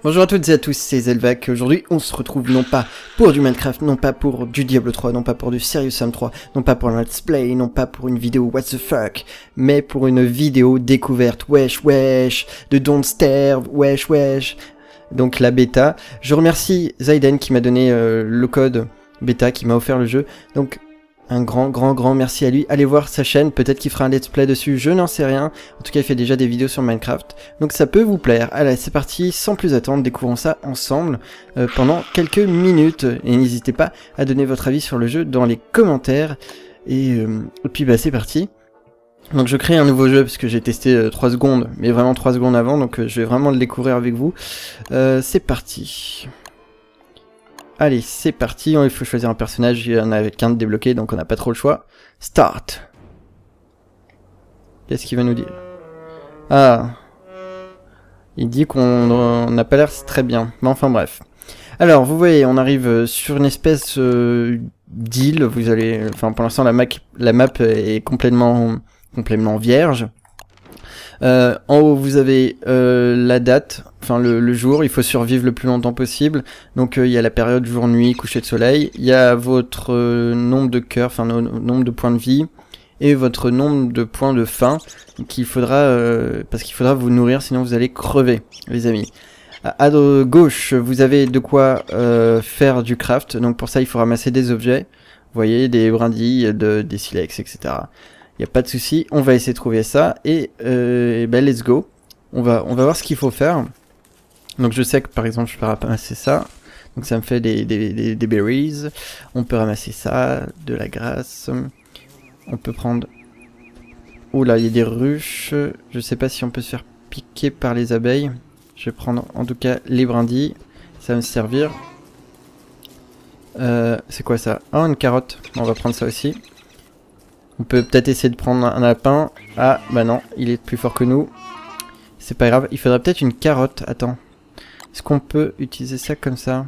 Bonjour à toutes et à tous, c'est Zelvac. Aujourd'hui, on se retrouve non pas pour du Minecraft, non pas pour du Diablo 3, non pas pour du Serious Sam 3, non pas pour un let's play, non pas pour une vidéo what the fuck, mais pour une vidéo découverte, wesh wesh, de Don't Starve, wesh wesh, donc la bêta. Je remercie Zaiden qui m'a donné le code bêta, qui m'a offert le jeu, donc un grand merci à lui. Allez voir sa chaîne, peut-être qu'il fera un let's play dessus, je n'en sais rien. En tout cas, il fait déjà des vidéos sur Minecraft, donc ça peut vous plaire. Allez, c'est parti, sans plus attendre, découvrons ça ensemble pendant quelques minutes. Et n'hésitez pas à donner votre avis sur le jeu dans les commentaires. Et puis bah c'est parti. Donc je crée un nouveau jeu parce que j'ai testé 3 secondes, mais vraiment 3 secondes avant, donc je vais vraiment le découvrir avec vous. C'est parti. Allez, c'est parti, il faut choisir un personnage, il y en a qu'un de débloqué, donc on n'a pas trop le choix. Start. Qu'est-ce qu'il va nous dire? Ah. Il dit qu'on n'a pas l'air très bien, mais enfin bref. Alors, vous voyez, on arrive sur une espèce d'île, vous allez... Enfin, pour l'instant, la map est complètement vierge. En haut, vous avez la date, enfin le jour, il faut survivre le plus longtemps possible. Donc il y a la période jour-nuit, coucher de soleil. Il y a votre nombre de cœurs, enfin nombre de points de vie, et votre nombre de points de faim qu'il faudra, parce qu'il faudra vous nourrir, sinon vous allez crever, les amis. À gauche, vous avez de quoi faire du craft. Donc pour ça, il faut ramasser des objets. Vous voyez, des brindilles, des silex, etc. Y a pas de souci, on va essayer de trouver ça et ben let's go. On va voir ce qu'il faut faire. Donc je sais que par exemple je peux ramasser ça. Donc ça me fait des berries. On peut ramasser ça, de la grasse. On peut prendre... Oula, il y a des ruches. Je sais pas si on peut se faire piquer par les abeilles. Je vais prendre en tout cas les brindilles. Ça va me servir. C'est quoi ça? Oh, une carotte. On va prendre ça aussi. On peut peut-être essayer de prendre un lapin. Ah, bah non, il est plus fort que nous. C'est pas grave, il faudrait peut-être une carotte. Attends. Est-ce qu'on peut utiliser ça comme ça?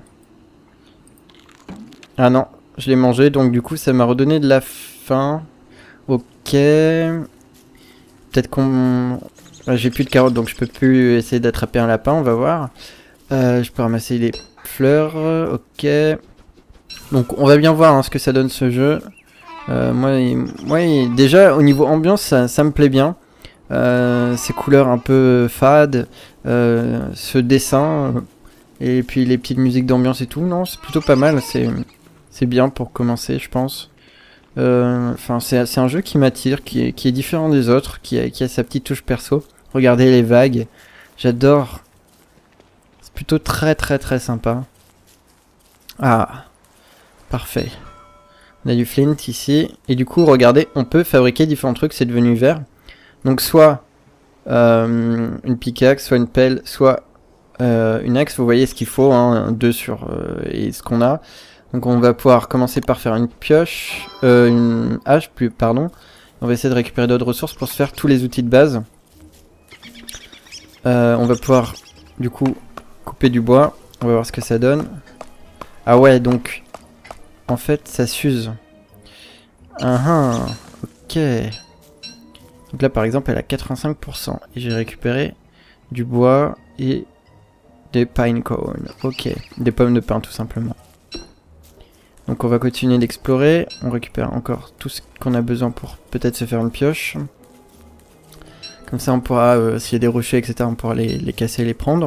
Ah non, je l'ai mangé, donc du coup ça m'a redonné de la faim. Ok. Peut-être qu'on... J'ai plus de carottes, donc je peux plus essayer d'attraper un lapin, on va voir. Je peux ramasser les fleurs, ok. Donc on va bien voir hein, ce que ça donne ce jeu. Moi, déjà au niveau ambiance ça me plaît bien. Ces couleurs un peu fades, ce dessin et puis les petites musiques d'ambiance et tout, non c'est plutôt pas mal, c'est bien pour commencer je pense. Enfin c'est un jeu qui m'attire, qui est différent des autres, qui a sa petite touche perso. Regardez les vagues, j'adore, c'est plutôt très sympa. Ah parfait. On a du flint ici. Et du coup, regardez, on peut fabriquer différents trucs. C'est devenu vert. Donc soit une pickaxe, soit une pelle, soit une axe. Vous voyez ce qu'il faut, hein, 2 sur et ce qu'on a. Donc on va pouvoir commencer par faire une pioche, une hache, pardon. On va essayer de récupérer d'autres ressources pour se faire tous les outils de base. On va pouvoir, du coup, couper du bois. On va voir ce que ça donne. Ah ouais, donc... En fait, ça s'use. Ok. Donc là, par exemple, elle a 85%. Et j'ai récupéré du bois et des pine cones. Ok. Des pommes de pin, tout simplement. Donc on va continuer d'explorer. On récupère encore tout ce qu'on a besoin pour peut-être se faire une pioche. Comme ça, on pourra, s'il y a des rochers, etc., on pourra les casser et les prendre.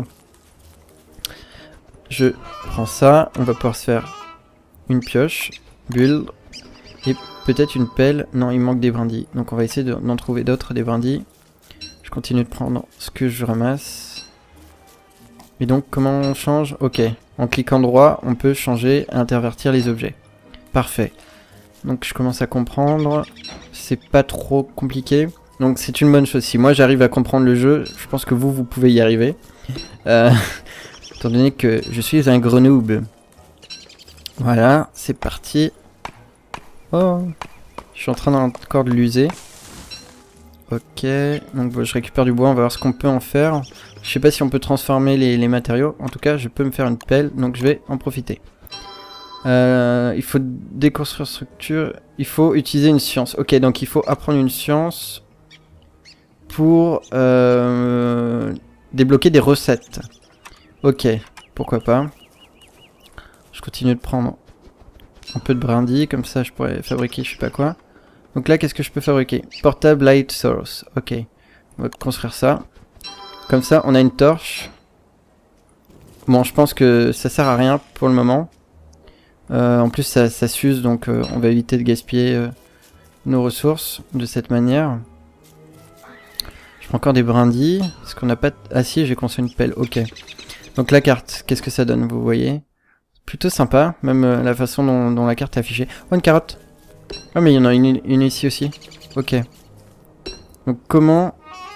Je prends ça. On va pouvoir se faire... une pioche, build, et peut-être une pelle. Non, il manque des brindilles. Donc on va essayer d'en trouver d'autres, des brindilles. Je continue de prendre ce que je ramasse. Et donc comment on change? Ok, en cliquant droit, on peut changer et intervertir les objets. Parfait. Donc je commence à comprendre. C'est pas trop compliqué. Donc c'est une bonne chose. Si moi j'arrive à comprendre le jeu, je pense que vous pouvez y arriver. Étant donné que je suis un gros noob. Voilà, c'est parti. Oh, je suis en train encore de l'user. Ok, donc je récupère du bois, on va voir ce qu'on peut en faire. Je sais pas si on peut transformer les matériaux. En tout cas, je peux me faire une pelle, donc je vais en profiter. Il faut déconstruire structure. Il faut utiliser une science. Ok, donc il faut apprendre une science pour débloquer des recettes. Ok, pourquoi pas. Je continue de prendre un peu de brindilles, comme ça je pourrais fabriquer je sais pas quoi. Donc là, qu'est-ce que je peux fabriquer? Portable light source, ok. On va construire ça. Comme ça, on a une torche. Bon, je pense que ça sert à rien pour le moment. En plus, ça s'use, donc on va éviter de gaspiller nos ressources de cette manière. Je prends encore des brindilles. Est-ce qu'on n'a pas... Ah si, j'ai construit une pelle, ok. Donc la carte, qu'est-ce que ça donne, vous voyez? Plutôt sympa, même la façon dont la carte est affichée. Oh, une carotte! Ah, mais il y en a une ici aussi. Ok. Donc comment...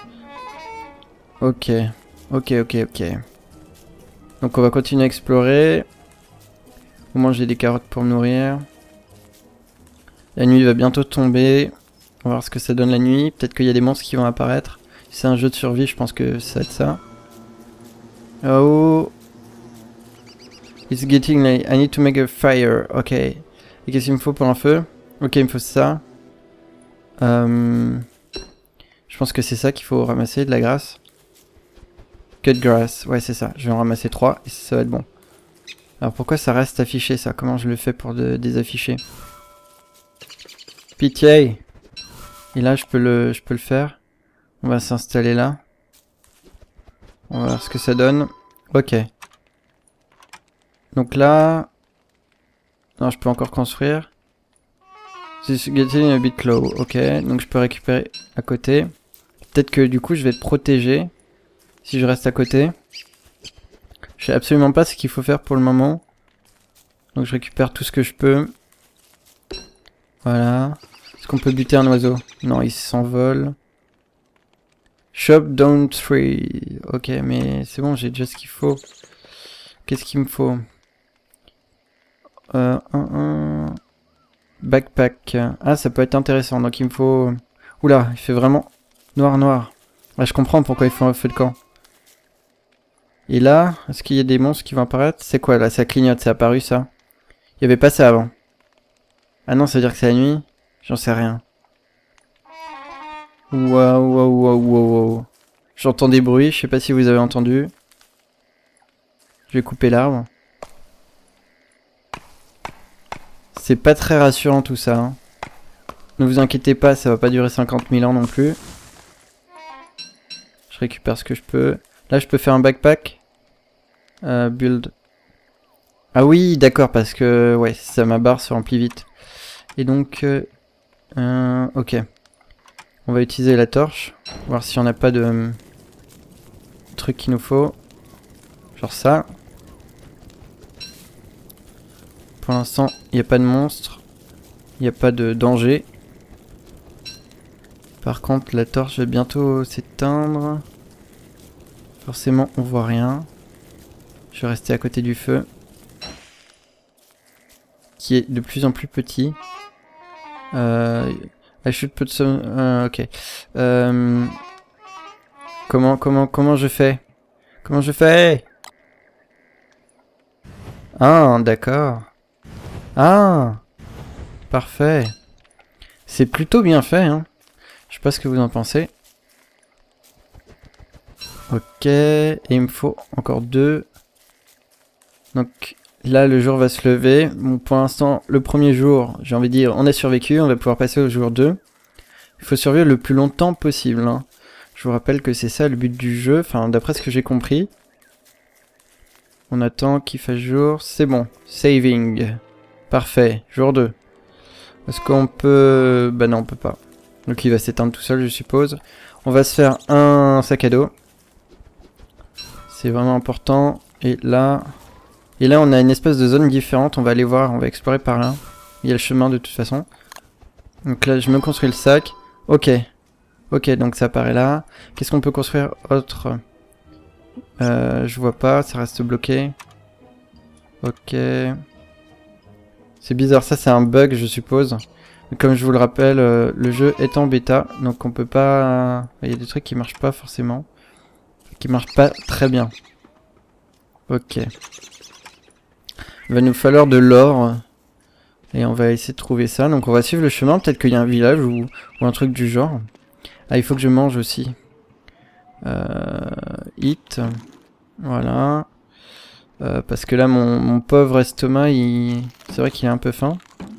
Ok. Ok. Donc on va continuer à explorer. Au moins j'ai des carottes pour me nourrir. La nuit va bientôt tomber. On va voir ce que ça donne la nuit. Peut-être qu'il y a des monstres qui vont apparaître. Si c'est un jeu de survie, je pense que ça va être ça. Oh. It's getting late. I need to make a fire. Ok. Et qu'est-ce qu'il me faut pour un feu? Ok, il me faut ça. Je pense que c'est ça qu'il faut ramasser, de la grasse. Cut grass. Ouais, c'est ça. Je vais en ramasser 3 et ça va être bon. Alors pourquoi ça reste affiché ça? Comment je le fais pour désafficher? Pitié! Et là je peux le faire. On va s'installer là. On va voir ce que ça donne. Ok. Donc là... Non, je peux encore construire. This getting a bit low. Ok, donc je peux récupérer à côté. Peut-être que du coup je vais être protégé si je reste à côté. Je sais absolument pas ce qu'il faut faire pour le moment. Donc je récupère tout ce que je peux. Voilà. Est-ce qu'on peut buter un oiseau? Non, il s'envole. Shop down 3. Ok, mais c'est bon, j'ai déjà ce qu'il faut. Qu'est-ce qu'il me faut? Backpack. Ah, ça peut être intéressant. Donc il me faut... Oula, il fait vraiment noir. Ah, je comprends pourquoi il faut un feu de camp. Et là, est-ce qu'il y a des monstres qui vont apparaître? C'est quoi là? Ça clignote, c'est apparu ça? Il y avait pas ça avant. Ah non, ça veut dire que c'est la nuit? J'en sais rien. Wow. J'entends des bruits, je sais pas si vous avez entendu. Je vais couper l'arbre. C'est pas très rassurant tout ça. Hein. Ne vous inquiétez pas, ça va pas durer 50 000 ans non plus. Je récupère ce que je peux. Là, je peux faire un backpack. Build. Ah oui, d'accord, parce que ouais, ça ma barre se remplit vite. Et donc, ok. On va utiliser la torche. Voir si on n'a pas de truc qu'il nous faut. Genre ça. Pour l'instant, il n'y a pas de monstre. Il n'y a pas de danger. Par contre, la torche va bientôt s'éteindre. Forcément, on voit rien. Je vais rester à côté du feu. Qui est de plus en plus petit. I should put some... ok. Comment je fais? Comment je fais? Ah, d'accord. Ah, parfait. C'est plutôt bien fait, hein. Je sais pas ce que vous en pensez. Ok, et il me faut encore 2. Donc là, le jour va se lever. Bon, pour l'instant, le premier jour, j'ai envie de dire, on a survécu. On va pouvoir passer au jour 2. Il faut survivre le plus longtemps possible. Hein. Je vous rappelle que c'est ça le but du jeu. Enfin, d'après ce que j'ai compris. On attend qu'il fasse jour. C'est bon. Saving. Parfait. Jour 2. Est-ce qu'on peut... Bah non, on peut pas. Donc il va s'éteindre tout seul, je suppose. On va se faire un sac à dos. C'est vraiment important. Et là, on a une espèce de zone différente. On va aller voir, on va explorer par là. Il y a le chemin de toute façon. Donc là, je me construis le sac. Ok. Ok, donc ça apparaît là. Qu'est-ce qu'on peut construire autre? Je vois pas, ça reste bloqué. Ok. C'est bizarre, ça c'est un bug, je suppose. Comme je vous le rappelle, le jeu est en bêta, donc on peut pas... Il y a des trucs qui marchent pas forcément. Qui marchent pas très bien. Ok. Il va nous falloir de l'or. Et on va essayer de trouver ça. Donc on va suivre le chemin, peut-être qu'il y a un village ou un truc du genre. Ah, il faut que je mange aussi. Eat. Voilà. Parce que là, mon pauvre estomac, c'est vrai qu'il est un peu faim.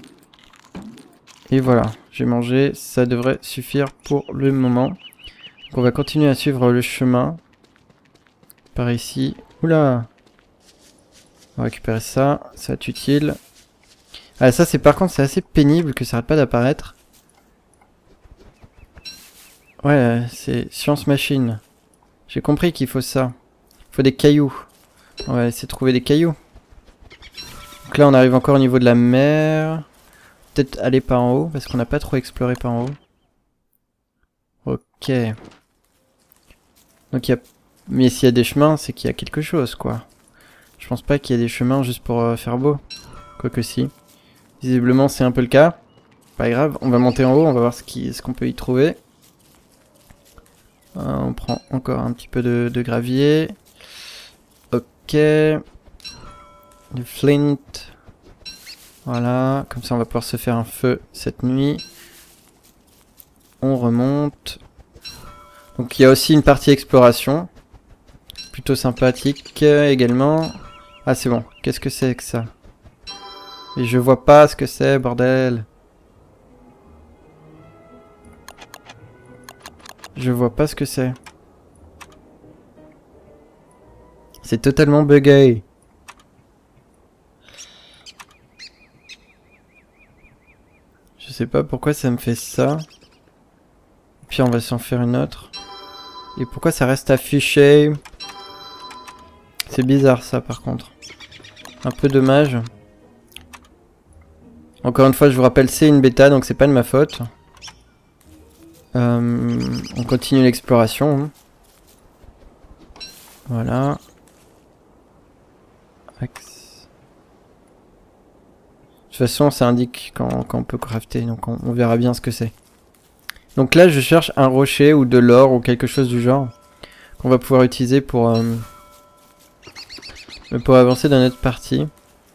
Et voilà, j'ai mangé, ça devrait suffire pour le moment. Donc on va continuer à suivre le chemin. Par ici. Oula! On va récupérer ça, ça va être utile. Ah ça c'est par contre c'est assez pénible que ça arrête pas d'apparaître. Ouais, c'est science machine. J'ai compris qu'il faut ça. Il faut des cailloux. On va essayer de trouver des cailloux. Donc là on arrive encore au niveau de la mer. Peut-être aller par en haut parce qu'on n'a pas trop exploré par en haut. Ok. Donc il y a... Mais s'il y a des chemins, c'est qu'il y a quelque chose quoi. Je pense pas qu'il y ait des chemins juste pour faire beau. Quoique si. Visiblement c'est un peu le cas. Pas grave, on va monter en haut, on va voir ce qu'on peut y trouver. On prend encore un petit peu de gravier. Ok. Du flint. Voilà, comme ça on va pouvoir se faire un feu cette nuit. On remonte. Donc il y a aussi une partie exploration. Plutôt sympathique également. Ah c'est bon, qu'est-ce que c'est que ça? Et je vois pas ce que c'est, bordel. Je vois pas ce que c'est. C'est totalement buggé. Je sais pas pourquoi ça me fait ça. Puis on va s'en faire une autre. Et pourquoi ça reste affiché? C'est bizarre ça par contre. Un peu dommage. Encore une fois je vous rappelle c'est une bêta donc c'est pas de ma faute. On continue l'exploration. Voilà. Axe. De toute façon ça indique quand on peut crafter donc on verra bien ce que c'est. Donc là je cherche un rocher ou de l'or ou quelque chose du genre. Qu'on va pouvoir utiliser pour avancer dans notre partie.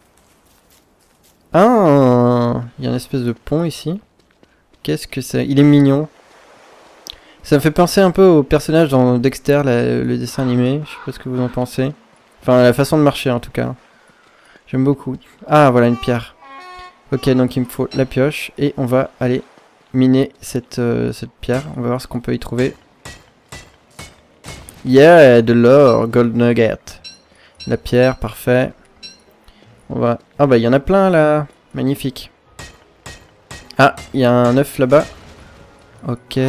Ah, il y a une espèce de pont ici. Qu'est-ce que c'est? Il est mignon. Ça me fait penser un peu au personnage dans Dexter, le dessin animé. Je sais pas ce que vous en pensez. Enfin, la façon de marcher en tout cas. J'aime beaucoup. Ah, voilà une pierre. Ok, donc il me faut la pioche. Et on va aller miner cette pierre. On va voir ce qu'on peut y trouver. Yeah, de l'or, gold nugget. La pierre, parfait. On va... Ah bah il y en a plein là. Magnifique. Ah, il y a un œuf là-bas. Ok.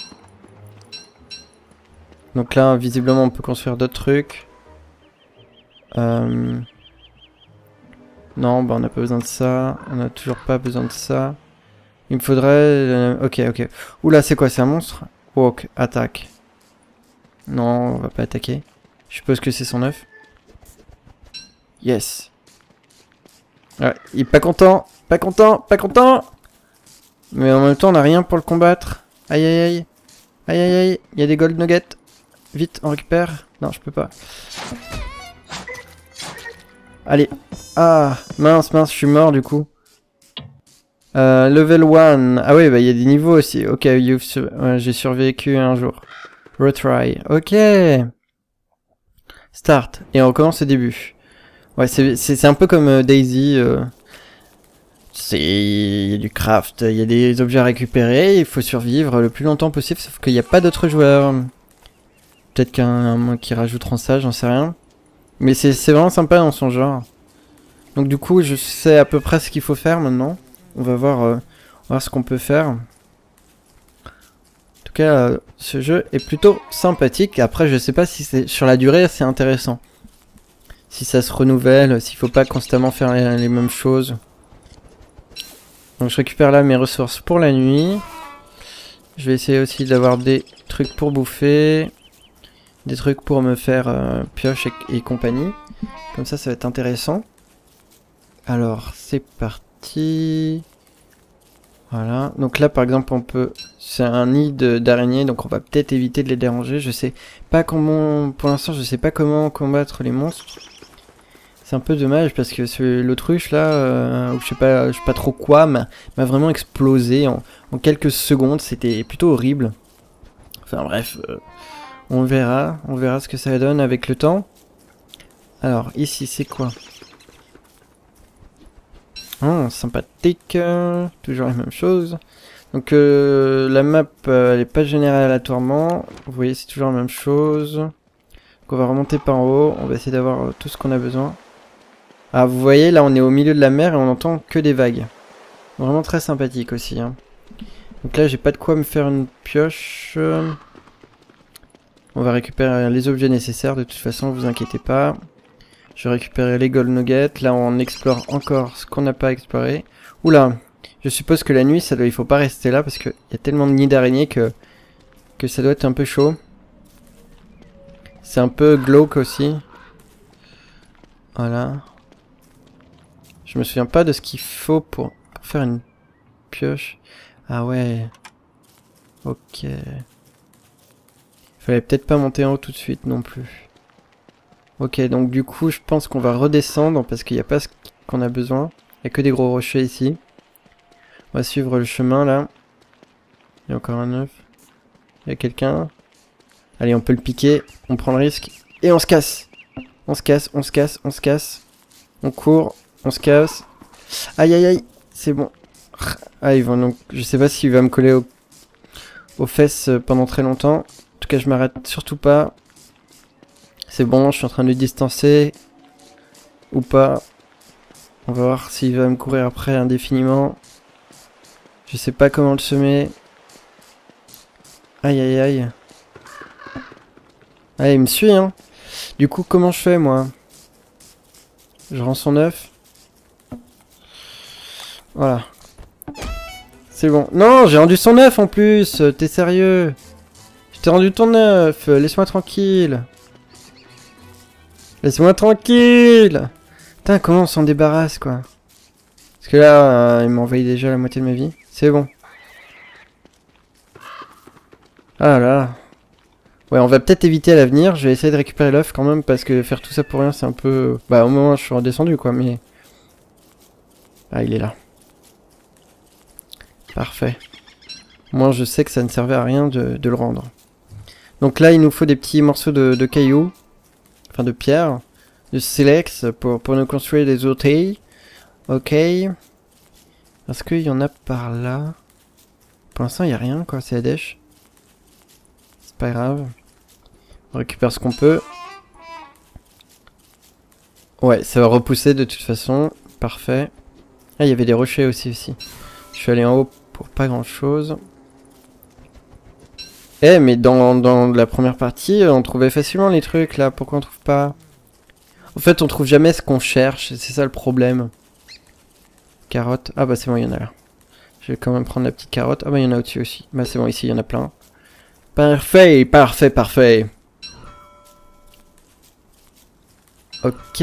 Donc là, visiblement, on peut construire d'autres trucs. Non, bah on n'a pas besoin de ça. On n'a toujours pas besoin de ça. Il me faudrait... Ok, ok. Oula, c'est quoi? C'est un monstre? Walk, attaque. Non, on va pas attaquer. Je suppose que c'est son œuf. Yes. Ouais, il est pas content. Pas content, pas content. Mais en même temps, on n'a rien pour le combattre. Aïe, aïe, aïe. Aïe, aïe, aïe. Il y a des gold nuggets. Vite, on récupère. Non, je peux pas. Allez. Ah, mince, mince, je suis mort du coup. Level 1. Ah oui, bah il y a des niveaux aussi. Ok, j'ai survécu un jour. Retry. Ok. Start. Et on recommence au début. Ouais, c'est un peu comme Daisy. Il y a du craft, il y a des objets à récupérer, il faut survivre le plus longtemps possible, sauf qu'il n'y a pas d'autres joueurs. Peut-être qu'un qui rajouteront ça, j'en sais rien. Mais c'est vraiment sympa dans son genre. Donc du coup, je sais à peu près ce qu'il faut faire maintenant. On va voir ce qu'on peut faire. En tout cas, ce jeu est plutôt sympathique. Après, je sais pas si c'est sur la durée, c'est intéressant. Si ça se renouvelle, s'il faut pas constamment faire les mêmes choses. Donc je récupère là mes ressources pour la nuit. Je vais essayer aussi d'avoir des trucs pour bouffer. Des trucs pour me faire pioche et compagnie. Comme ça va être intéressant. Alors, c'est parti. Voilà. Donc là, par exemple, on peut... C'est un nid d'araignées, donc on va peut-être éviter de les déranger. Je sais pas comment... Pour l'instant, je sais pas comment combattre les monstres. C'est un peu dommage parce que l'autruche là, ou je sais pas trop quoi, m'a vraiment explosé en quelques secondes. C'était plutôt horrible. Enfin bref, on verra ce que ça donne avec le temps. Alors, ici, c'est quoi? Oh, sympathique. Toujours la même chose. Donc, la map, elle est pas générée aléatoirement. Vous voyez, c'est toujours la même chose. Donc, on va remonter par en haut. On va essayer d'avoir tout ce qu'on a besoin. Ah, vous voyez, là, on est au milieu de la mer et on entend que des vagues. Vraiment très sympathique aussi. Hein. Donc là, j'ai pas de quoi me faire une pioche. On va récupérer les objets nécessaires. De toute façon, vous inquiétez pas. Je vais récupérer les gold nuggets. Là, on explore encore ce qu'on n'a pas exploré. Oula, je suppose que la nuit, il faut pas rester là parce qu'il y a tellement de nids d'araignées que ça doit être un peu chaud. C'est un peu glauque aussi. Voilà. Je me souviens pas de ce qu'il faut pour faire une pioche. Ah ouais. Ok. Fallait peut-être pas monter en haut tout de suite non plus. Ok, donc du coup, je pense qu'on va redescendre parce qu'il n'y a pas ce qu'on a besoin. Il n'y a que des gros rochers ici. On va suivre le chemin là. Il y a encore un œuf. Il y a quelqu'un. Allez, on peut le piquer. On prend le risque. Et on se casse. On se casse, on se casse, on se casse. On court, on se casse. Aïe aïe aïe, c'est bon. Ah, ils vont donc. Je sais pas s'il va me coller aux fesses pendant très longtemps. En tout cas, je m'arrête surtout pas. C'est bon, je suis en train de le distancer. Ou pas. On va voir s'il va me courir après indéfiniment. Je sais pas comment le semer. Aïe aïe aïe. Ah, il me suit, hein. Du coup, comment je fais, moi? Je rends son œuf. Voilà. C'est bon. Non, j'ai rendu son œuf en plus. T'es sérieux? Je t'ai rendu ton œuf. Laisse-moi tranquille. Laisse-moi tranquille. Putain, comment on s'en débarrasse, quoi? Parce que là, il m'a envahi déjà la moitié de ma vie. C'est bon. Ah là. Ouais, on va peut-être éviter à l'avenir. Je vais essayer de récupérer l'œuf quand même parce que faire tout ça pour rien, c'est un peu... Bah, au moment, je suis redescendu, quoi, mais... Ah, il est là. Parfait. Moi, je sais que ça ne servait à rien de le rendre. Donc là, il nous faut des petits morceaux de cailloux. Enfin, de pierre. De silex pour nous construire des outils. Ok. Est-ce qu'il y en a par là? Pour l'instant, il n'y a rien, quoi. C'est la dèche. C'est pas grave. On récupère ce qu'on peut. Ouais, ça va repousser de toute façon. Parfait. Ah, il y avait des rochers aussi ici. Je suis allé en haut pour pas grand-chose. Eh, mais dans la première partie, on trouvait facilement les trucs, là. Pourquoi on trouve pas? En fait, on trouve jamais ce qu'on cherche. C'est ça le problème. Carotte. Ah bah c'est bon, il y en a là. Je vais quand même prendre la petite carotte. Ah bah il y en a au-dessus aussi. Bah c'est bon, ici il y en a plein. Parfait, parfait, parfait. Ok.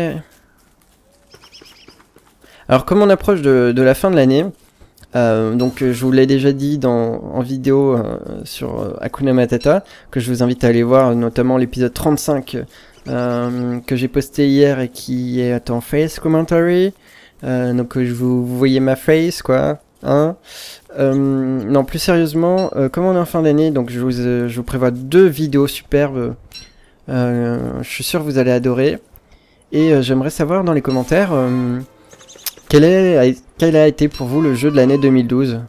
Alors comme on approche de la fin de l'année, donc je vous l'ai déjà dit en vidéo sur Hakuna Matata, que je vous invite à aller voir, notamment l'épisode 35 que j'ai posté hier et qui est en face commentary. Donc vous voyez ma face, quoi. Hein. Non, plus sérieusement, comme on est en fin d'année, donc je vous prévois 2 vidéos superbes. Je suis sûr que vous allez adorer. Et j'aimerais savoir dans les commentaires quel a été pour vous le jeu de l'année 2012.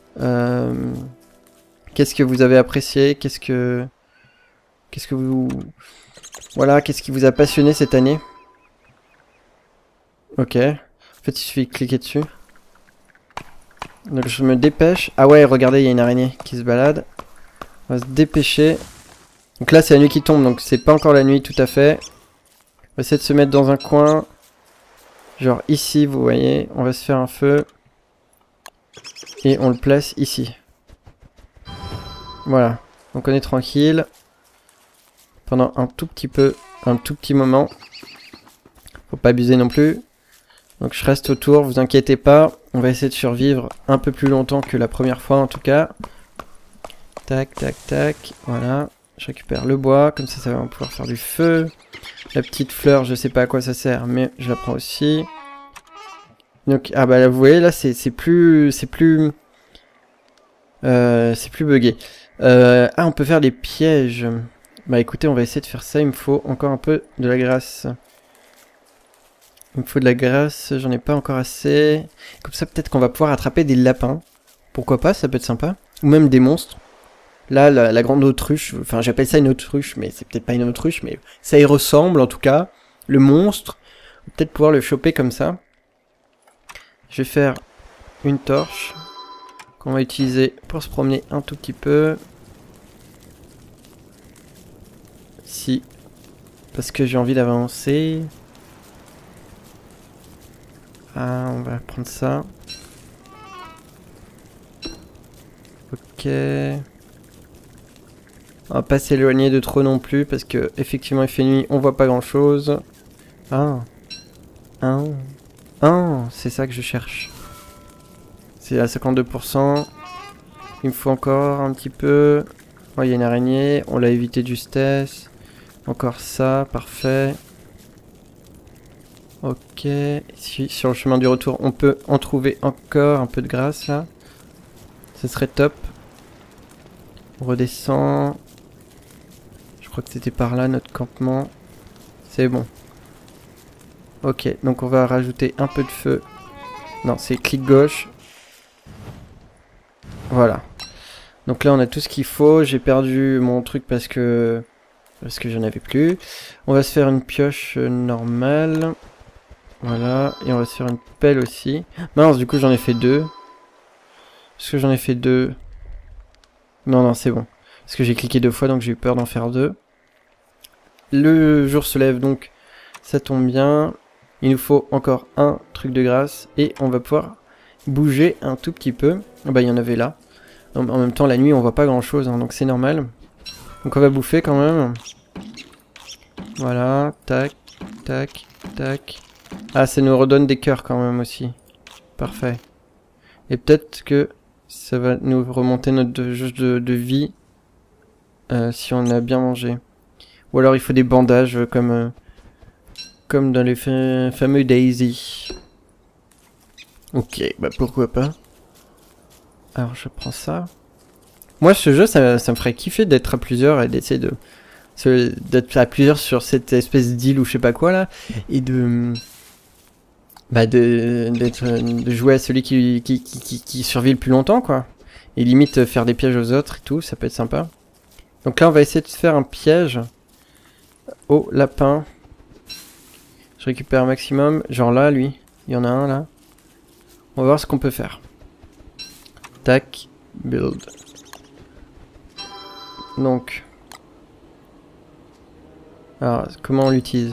Qu'est-ce que vous avez apprécié? Qu'est-ce que vous... Voilà, qu'est-ce qui vous a passionné cette année? Ok. En fait, il suffit de cliquer dessus. Donc je me dépêche. Ah ouais, regardez, il y a une araignée qui se balade. On va se dépêcher. Donc là, c'est la nuit qui tombe, donc c'est pas encore la nuit tout à fait. On va essayer de se mettre dans un coin. Genre ici, vous voyez. On va se faire un feu. Et on le place ici. Voilà. Donc on est tranquille. Pendant un tout petit peu, un tout petit moment. Faut pas abuser non plus. Donc je reste autour, vous inquiétez pas. On va essayer de survivre un peu plus longtemps que la première fois en tout cas. Tac, tac, tac. Voilà. Je récupère le bois, comme ça va pouvoir faire du feu. La petite fleur, je sais pas à quoi ça sert, mais je la prends aussi. Donc, ah bah là, vous voyez, là c'est plus buggé. Ah, on peut faire des pièges. Bah écoutez, on va essayer de faire ça, il me faut encore un peu de la grâce. Il me faut de la graisse, j'en ai pas encore assez. Comme ça, peut-être qu'on va pouvoir attraper des lapins. Pourquoi pas, ça peut être sympa. Ou même des monstres. Là, la grande autruche, enfin j'appelle ça une autruche, mais c'est peut-être pas une autruche, mais ça y ressemble en tout cas. Le monstre, on va peut-être pouvoir le choper comme ça. Je vais faire une torche qu'on va utiliser pour se promener un tout petit peu. Si, parce que j'ai envie d'avancer. Ah, on va prendre ça. Ok. On va pas s'éloigner de trop non plus parce que effectivement il fait nuit, on voit pas grand chose. Ah. C'est ça que je cherche. C'est à 52%. Il me faut encore un petit peu. Oh, il y a une araignée, on l'a évité de justesse. Encore ça, parfait. Ok, si sur le chemin du retour on peut en trouver encore un peu de grâce là. Ce serait top. On redescend. Je crois que c'était par là notre campement. C'est bon. Ok, donc on va rajouter un peu de feu. Non, c'est clic gauche. Voilà. Donc là on a tout ce qu'il faut. J'ai perdu mon truc parce que j'en avais plus. On va se faire une pioche normale. Voilà, et on va se faire une pelle aussi. Mince, du coup j'en ai fait deux. Est-ce que j'en ai fait deux? Non, c'est bon. Parce que j'ai cliqué deux fois, donc j'ai eu peur d'en faire deux. Le jour se lève, donc ça tombe bien. Il nous faut encore un truc de grâce. Et on va pouvoir bouger un tout petit peu. Ah bah il y en avait là. En même temps, la nuit, on voit pas grand-chose, hein, donc c'est normal. Donc on va bouffer quand même. Voilà, tac, tac, tac. Ah, ça nous redonne des cœurs quand même aussi. Parfait. Et peut-être que ça va nous remonter notre jauge de vie si on a bien mangé. Ou alors il faut des bandages comme dans les fameux Daisy. Ok, bah pourquoi pas. Alors je prends ça. Moi ce jeu ça me ferait kiffer d'être à plusieurs et d'essayer d'être à plusieurs sur cette espèce d'île ou je sais pas quoi là. Et de jouer à celui qui survit le plus longtemps quoi. Et limite faire des pièges aux autres et tout, ça peut être sympa. Donc là on va essayer de faire un piège au lapin. Je récupère un maximum, genre là lui, il y en a un là. On va voir ce qu'on peut faire. Tac, build. Donc, alors comment on l'utilise?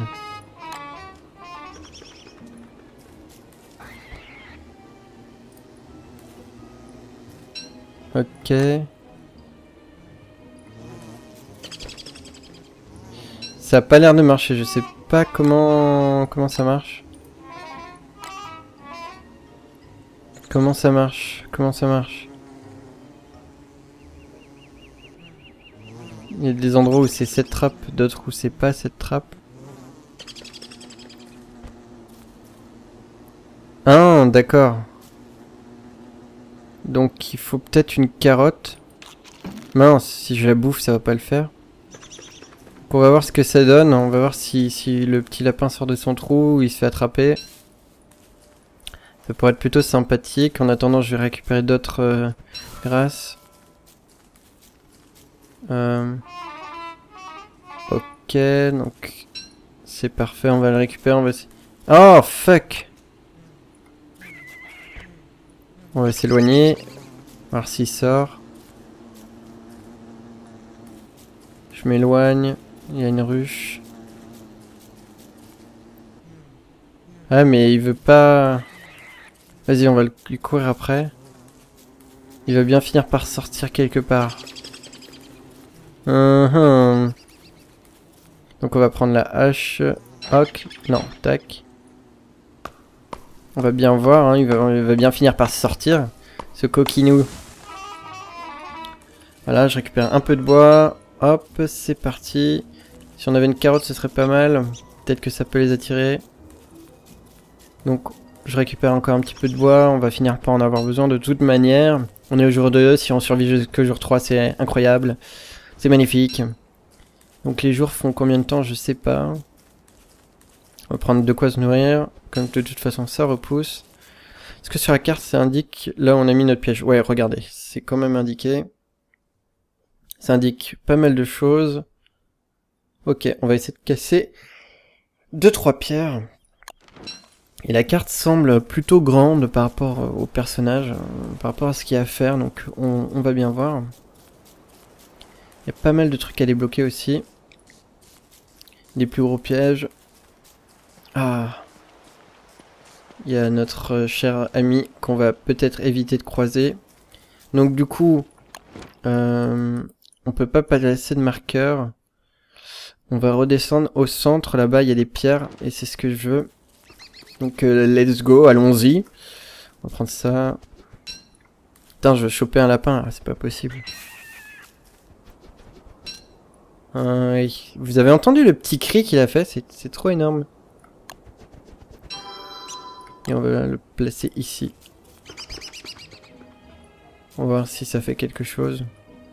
Ok. Ça a pas l'air de marcher, je sais pas comment ça marche. Comment ça marche? Il y a des endroits où c'est cette trappe, d'autres où c'est pas cette trappe. Ah, d'accord. Donc il faut peut-être une carotte. Mince, si je la bouffe, ça va pas le faire. On va voir ce que ça donne. On va voir si le petit lapin sort de son trou ou il se fait attraper. Ça pourrait être plutôt sympathique. En attendant, je vais récupérer d'autres grâces. Ok, donc c'est parfait. On va le récupérer. Oh, fuck! On va s'éloigner. Voir s'il sort. Je m'éloigne. Il y a une ruche. Ah mais il veut pas... Vas-y, on va lui courir après. Il va bien finir par sortir quelque part. Donc on va prendre la hache. Hoc. Non, tac. On va bien voir, hein, il va bien finir par sortir. Ce coquinou. Voilà, je récupère un peu de bois. Hop, c'est parti. Si on avait une carotte, ce serait pas mal. Peut-être que ça peut les attirer. Donc, je récupère encore un petit peu de bois. On va finir par en avoir besoin de toute manière. On est au jour 2. Si on survit jusqu'au jour 3, c'est incroyable. C'est magnifique. Donc, les jours font combien de temps? Je sais pas. On va prendre de quoi se nourrir. Comme de toute façon ça repousse. Est-ce que sur la carte ça indique... Là on a mis notre piège. Ouais, regardez. C'est quand même indiqué. Ça indique pas mal de choses. Ok, on va essayer de casser 2-3 pierres. Et la carte semble plutôt grande par rapport au personnage, par rapport à ce qu'il y a à faire, donc on va bien voir. Il y a pas mal de trucs à débloquer aussi. Des plus gros pièges. Ah. Il y a notre cher ami qu'on va peut-être éviter de croiser. Donc du coup, on peut pas passer de marqueur. On va redescendre au centre, là-bas il y a des pierres, et c'est ce que je veux. Donc let's go, allons-y. On va prendre ça. Putain, je veux choper un lapin, là, c'est pas possible. Oui. Vous avez entendu le petit cri qu'il a fait? C'est trop énorme. Et on va le placer ici. On va voir si ça fait quelque chose.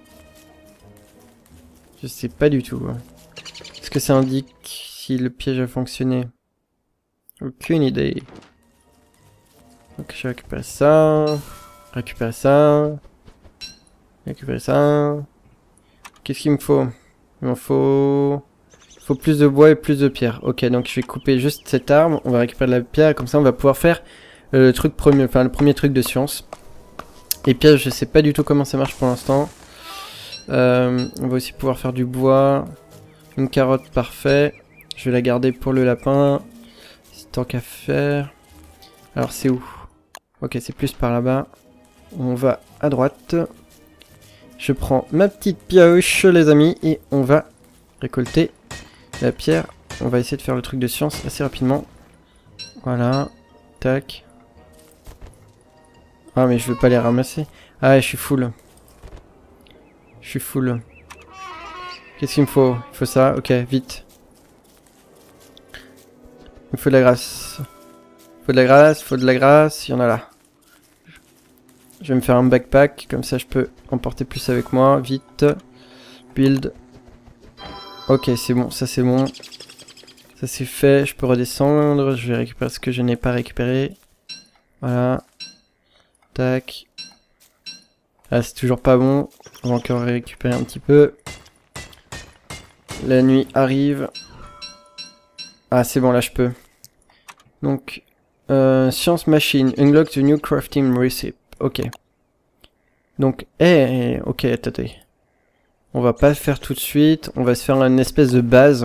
Je sais pas du tout. Est-ce que ça indique si le piège a fonctionné? Aucune idée. Donc je récupère ça. Récupérer ça. Récupérer ça. Qu'est-ce qu'il me faut? Il m'en faut... Il faut plus de bois et plus de pierre. Ok, donc je vais couper juste cette arme. On va récupérer de la pierre. Comme ça, on va pouvoir faire le truc premier, enfin le premier truc de science. Et piège, je sais pas du tout comment ça marche pour l'instant. On va aussi pouvoir faire du bois. Une carotte, parfait. Je vais la garder pour le lapin. Tant qu'à faire. Alors c'est où? Ok, c'est plus par là-bas. On va à droite. Je prends ma petite pioche, les amis, et on va récolter la pierre. On va essayer de faire le truc de science assez rapidement. Voilà. Tac. Ah, mais je veux pas les ramasser. Ah, je suis full. Je suis full. Qu'est-ce qu'il me faut? Il faut ça. Ok, vite. Il me faut de la grâce. Il faut de la grâce, il faut de la grâce. Il y en a là. Je vais me faire un backpack. Comme ça, je peux emporter plus avec moi. Vite. Build. Ok, c'est bon. Ça, c'est bon. Ça, c'est fait. Je peux redescendre. Je vais récupérer ce que je n'ai pas récupéré. Voilà. Tac. Ah, c'est toujours pas bon. On va encore récupérer un petit peu. La nuit arrive. Ah, c'est bon, là, je peux. Donc, Science Machine. Unlock the new crafting recipe. Ok. Donc, ok, attendez. On va pas le faire tout de suite. On va se faire une espèce de base.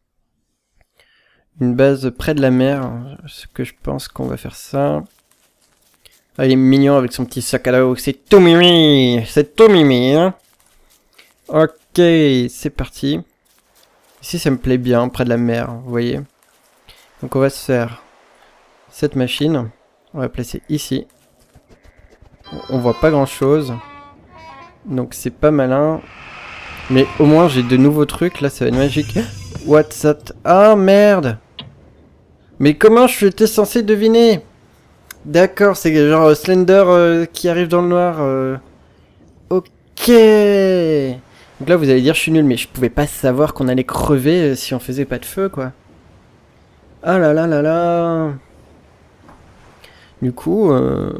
Une base près de la mer. Ce que je pense qu'on va faire ça. Ah, il est mignon avec son petit sac à dos. C'est tout mimi. C'est tout mimi, hein. Ok, c'est parti. Ici, ça me plaît bien, près de la mer, vous voyez. Donc, on va se faire cette machine. On va la placer ici. On voit pas grand-chose. Donc, c'est pas malin. Mais au moins, j'ai de nouveaux trucs. Là, ça va être magique. What's that? Ah, merde! Mais comment je étais censé deviner? D'accord, c'est genre Slender qui arrive dans le noir. Ok. Donc là, vous allez dire je suis nul, mais je pouvais pas savoir qu'on allait crever si on faisait pas de feu, quoi. Ah là là là là. Du coup...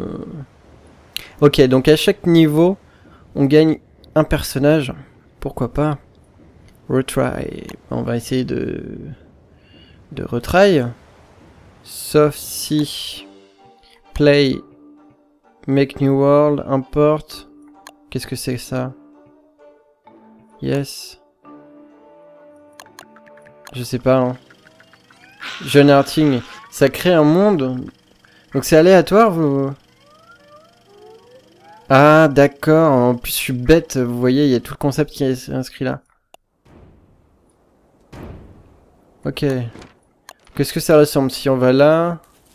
Ok, donc à chaque niveau, on gagne un personnage. Pourquoi pas? Retry. On va essayer de retry. Sauf si... Play, make new world, import. Qu'est-ce que c'est ça? Yes. Je sais pas. Hein. Generating, ça crée un monde. Donc c'est aléatoire, vous? Ah d'accord. En plus je suis bête. Vous voyez, il y a tout le concept qui est inscrit là. Ok. Qu'est-ce que ça ressemble si on va là?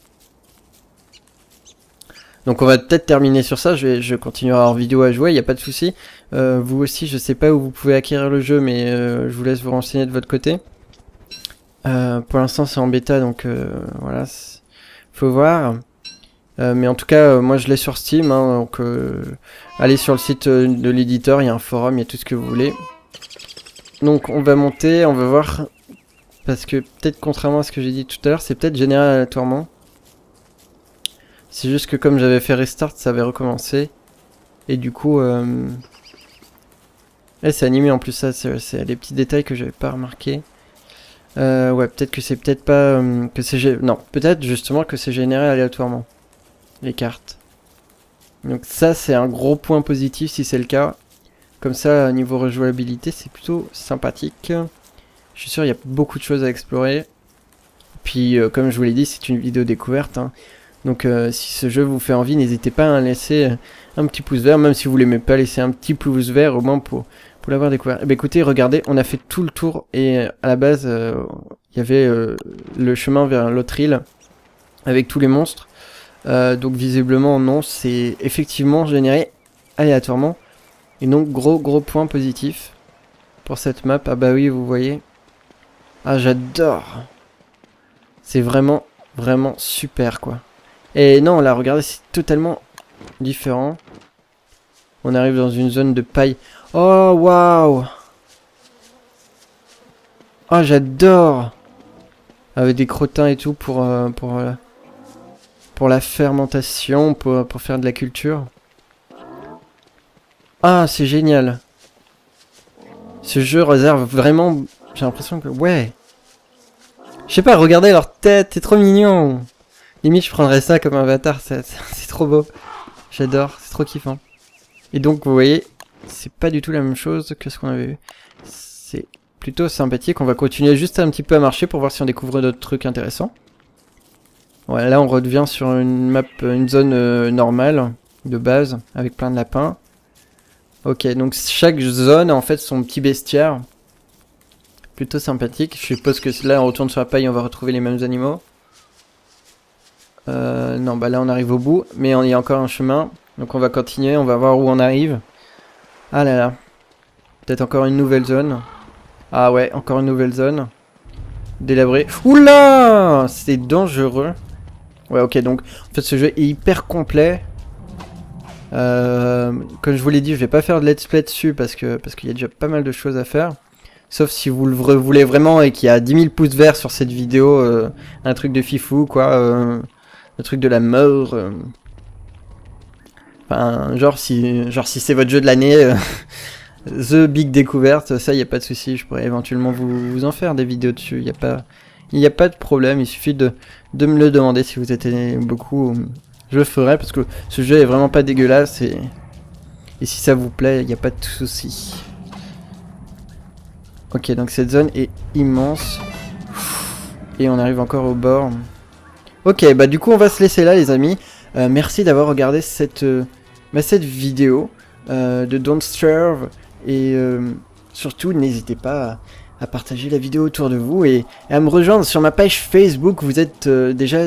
Donc on va peut-être terminer sur ça, je continuerai hors vidéo à jouer, il n'y a pas de souci. Vous aussi, je sais pas où vous pouvez acquérir le jeu, mais je vous laisse vous renseigner de votre côté. Pour l'instant c'est en bêta, donc voilà, faut voir. Mais en tout cas, moi je l'ai sur Steam, hein, donc allez sur le site de l'éditeur, il y a un forum, il y a tout ce que vous voulez. Donc on va monter, on va voir Parce que peut-être contrairement à ce que j'ai dit tout à l'heure, c'est peut-être généré aléatoirement. C'est juste que comme j'avais fait restart, ça avait recommencé. Et du coup... c'est animé en plus, ça, c'est des petits détails que j'avais pas remarqué. Ouais, peut-être que c'est peut-être pas... que c'est... Non, peut-être justement que c'est généré aléatoirement. Les cartes. Donc ça, c'est un gros point positif si c'est le cas. Comme ça, niveau rejouabilité, c'est plutôt sympathique. Je suis sûr il y a beaucoup de choses à explorer. Puis, comme je vous l'ai dit, c'est une vidéo découverte. Hein. Donc, si ce jeu vous fait envie, n'hésitez pas à laisser un petit pouce vert. Même si vous l'aimez pas, laissez un petit pouce vert au moins pour l'avoir découvert. Eh bien, écoutez, regardez, on a fait tout le tour. Et à la base, il y avait le chemin vers l'autre île avec tous les monstres. Donc, visiblement, non, c'est effectivement généré aléatoirement. Et donc, gros point positif pour cette map. Ah bah oui, vous voyez. Ah, j'adore. C'est vraiment super, quoi. Et non, là, regardez, c'est totalement différent. On arrive dans une zone de paille. Oh, waouh. Oh, j'adore. Avec des crottins et tout pour la fermentation, pour faire de la culture. Ah, c'est génial. Ce jeu réserve vraiment... J'ai l'impression que... Ouais. Je sais pas, regardez leur tête, c'est trop mignon. Limite, je prendrais ça comme avatar, c'est trop beau. J'adore, c'est trop kiffant. Et donc, vous voyez, c'est pas du tout la même chose que ce qu'on avait vu. C'est plutôt sympathique. On va continuer juste un petit peu à marcher pour voir si on découvre d'autres trucs intéressants. Ouais, là, on redevient sur une map, une zone normale, de base, avec plein de lapins. Ok, donc chaque zone a en fait son petit bestiaire. Plutôt sympathique. Je suppose que là, on retourne sur la paille, on va retrouver les mêmes animaux. Non, bah là, on arrive au bout. Mais il y a encore un chemin. Donc on va continuer, on va voir où on arrive. Ah là là. Peut-être encore une nouvelle zone. Ah ouais, encore une nouvelle zone. Délabrée. Oula! C'est dangereux. Ouais, ok, donc en fait ce jeu est hyper complet. Comme je vous l'ai dit, je vais pas faire de let's play dessus parce qu'il y a déjà pas mal de choses à faire. Sauf si vous le voulez vraiment et qu'il y a 10 000 pouces verts sur cette vidéo, un truc de fifou, quoi, un truc de la mort. Enfin, genre si c'est votre jeu de l'année, The Big Découverte, ça y a pas de souci, je pourrais éventuellement vous en faire des vidéos dessus, il y a pas de problème, il suffit de me le demander si vous êtes beaucoup, je le ferai parce que ce jeu est vraiment pas dégueulasse et si ça vous plaît, il n'y a pas de souci. Ok, donc cette zone est immense et on arrive encore au bord. Ok, bah du coup on va se laisser là les amis. Merci d'avoir regardé cette vidéo de Don't Starve et surtout n'hésitez pas à partager la vidéo autour de vous et à me rejoindre sur ma page Facebook. Vous êtes déjà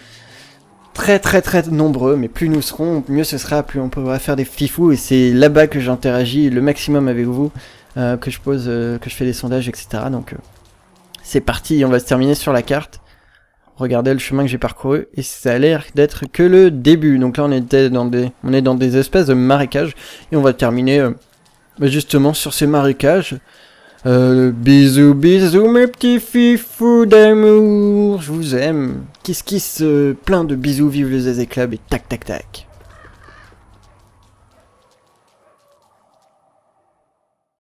très nombreux, mais plus nous serons, mieux ce sera, plus on pourra faire des fifous et c'est là-bas que j'interagis le maximum avec vous, que je fais des sondages, etc. Donc c'est parti, on va se terminer sur la carte. Regardez le chemin que j'ai parcouru et ça a l'air d'être que le début. Donc là on est dans des espèces de marécages et on va terminer justement sur ces marécages. Bisous mes petits fifous d'amour, je vous aime. Kiss plein de bisous, vive le Zazé Club et tac tac tac.